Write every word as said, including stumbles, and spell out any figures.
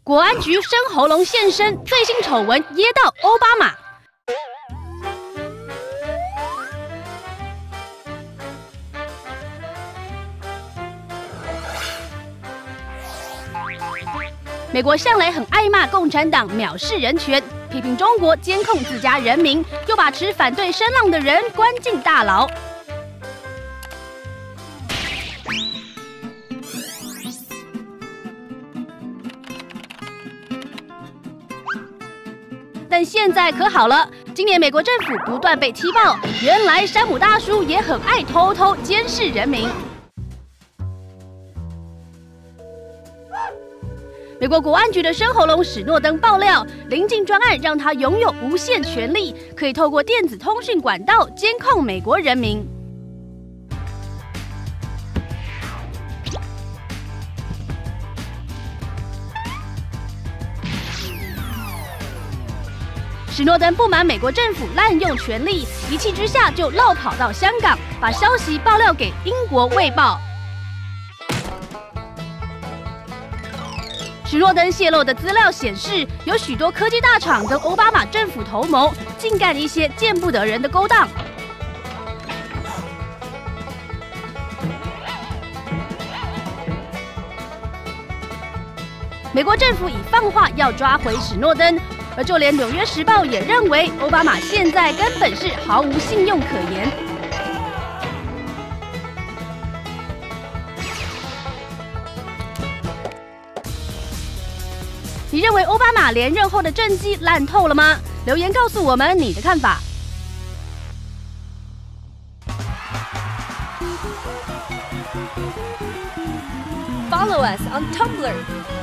国安局生喉咙现身，最新丑闻噎到奥巴马。美国向来很爱骂共产党藐视人权，批评中国监控自家人民，又把持反对声浪的人关进大牢。 但现在可好了，今年美国政府不断被踢爆，原来山姆大叔也很爱偷偷监视人民。美国国安局的生喉咙史诺登爆料，临近专案让他拥有无限权力，可以透过电子通讯管道监控美国人民。 史诺登不满美国政府滥用权力，一气之下就绕跑到香港，把消息爆料给英国《卫报》。史诺登泄露的资料显示，有许多科技大厂跟奥巴马政府头谋，竟干一些见不得人的勾当。 美国政府以放话要抓回史诺登，而就连《纽约时报》也认为，奥巴马现在根本是毫无信用可言。你认为奥巴马连任后的政绩烂透了吗？留言告诉我们你的看法。 Follow us on Tumblr